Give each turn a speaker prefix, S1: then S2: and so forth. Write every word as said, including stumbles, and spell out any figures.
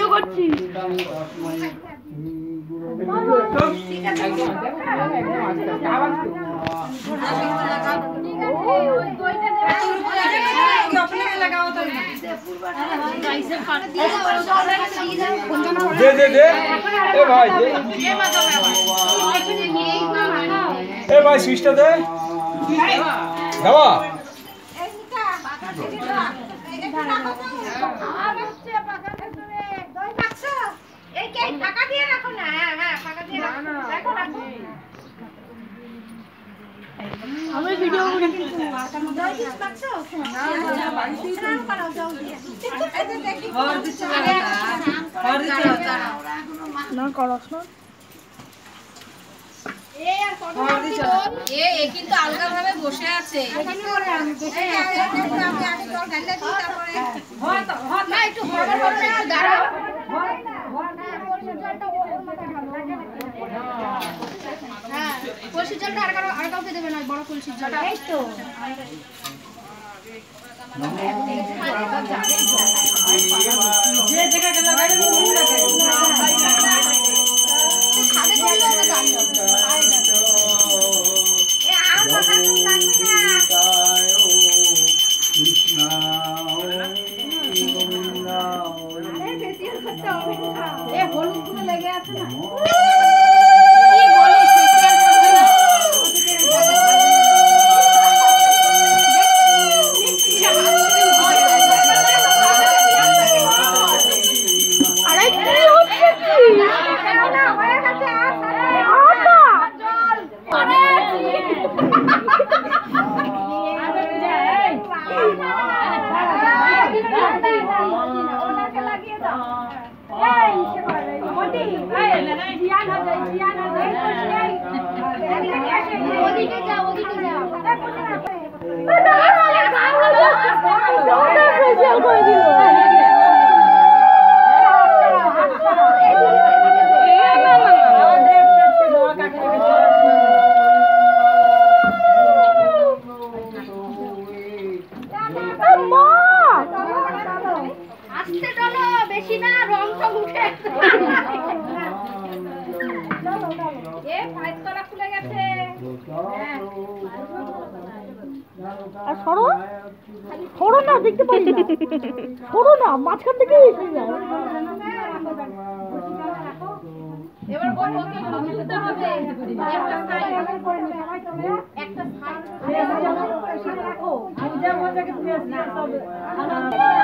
S1: Video করছি।
S2: दे दे दे ए भाई दे ए भाई स्विचটা दे দাও
S3: এই কে টাকা দিয়ে রাখো না হ্যাঁ হ্যাঁ টাকা দিয়ে রাখো রাখো রাখো
S1: আমি ভিডিও করছি।
S3: দই দিস পাচ্ছো না না বাড়িতে স্নান করো যাও দিয়ে এই যে দেখি ঘর দিতে ঘর দিতে
S1: না করছ না
S3: এ আর কত এ এ কিন্তু আলগা ভাবে বসে আছে এখানে করে আমি বসে আছি আমি আগে জল ঢাললে দিই তারপরে হয় তো হয় না একটু বড় বড় একটু দাঁড়াও হয় না হয় না কলসির জলটা ওর মধ্যে ঢালো হ্যাঁ কলসির জলটা আর কারো আর কাউকে দেবে না বড় কলসির জলটা এই তো যে জায়গাটা লাগাই মন লাগে খাদে করে দাও দাঁড়িয়ে এ আর কথা শুন লাগবে না কৃষ্ণ গোবিন্দা আরে ফেসিয়াল করতে হবে না এ হলুদ গুলো লেগে আছে না কি বলিস ফেসিয়াল করতে না
S1: আরে কি হচ্ছে কি
S3: না হয়ে গেছে আর জল আরে ওনাকে লাগিয়ে দাও এই সে বলে ওদি এই না জিয়ান হয়ে যায় জিয়ান হয়ে যায় ওদিকে যাও ওদিকে যাও
S1: ফেসিয়াল করে দিল।
S3: আস্তে চলো বেশি না রং তো উঠে এ পাইপ তলা খুলে গেছে
S1: আর সরো সরো না দেখতে পারি না সরো না মাঝখান থেকে এসে যায়।
S3: এবার বল ওকে দিতে হবে একটা সাইড করে নেবে একটা সাইড রাখো আমি যা মজাকে তুমি আসলে সব